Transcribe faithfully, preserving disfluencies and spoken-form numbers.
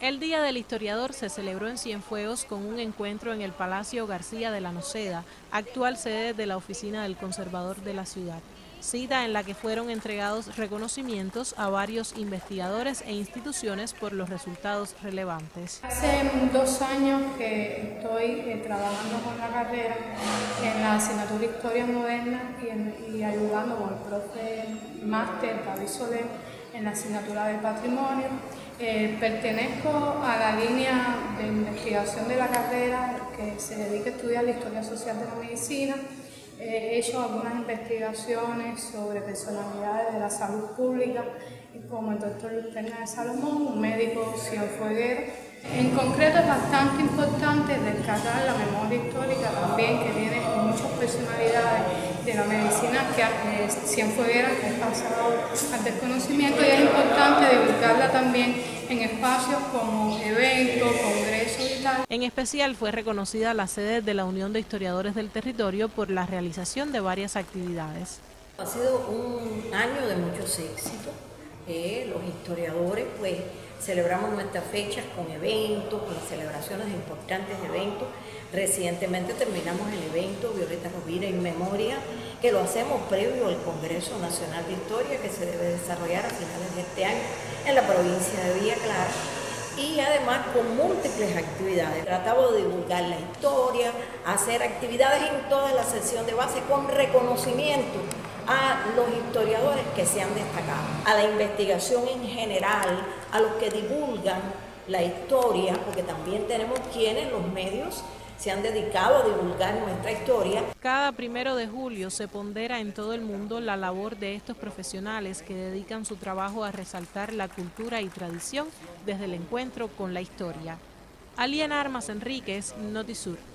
El Día del Historiador se celebró en Cienfuegos con un encuentro en el Palacio García de la Noceda, actual sede de la Oficina del Conservador de la ciudad. Cita en la que fueron entregados reconocimientos a varios investigadores e instituciones por los resultados relevantes. Hace dos años que estoy eh, trabajando con la carrera en la asignatura Historia Moderna y, en, y ayudando con el profe máster David Soler en la asignatura de Patrimonio. Eh, pertenezco a la línea de investigación de la carrera que se dedica a estudiar la historia social de la medicina. He hecho algunas investigaciones sobre personalidades de la salud pública, como el doctor Luis Fernández Salomón, un médico cienfueguero. En concreto es bastante importante rescatar la memoria histórica también, que tiene muchas personalidades de la medicina que eh, cienfueguera que han pasado al desconocimiento, y es importante divulgarla también en espacios como eventos, congresos y tal. En especial fue reconocida la sede de la Unión de Historiadores del Territorio por la realización de varias actividades. Ha sido un año de muchos éxitos. Eh, los historiadores pues celebramos nuestras fechas con eventos, con celebraciones de importantes eventos. Recientemente terminamos el evento Violeta Rovira in Memoria, que lo hacemos previo al Congreso Nacional de Historia, que se debe desarrollar a finales de este año en la provincia de Villa Clara, y además con múltiples actividades. Tratamos de divulgar la historia, hacer actividades en toda la sesión de base con reconocimiento a los historiadores que se han destacado, a la investigación en general, a los que divulgan la historia, porque también tenemos quienes, los medios, se han dedicado a divulgar nuestra historia. Cada primero de julio se pondera en todo el mundo la labor de estos profesionales que dedican su trabajo a resaltar la cultura y tradición desde el encuentro con la historia. Aliena Armas Enríquez, Notisur.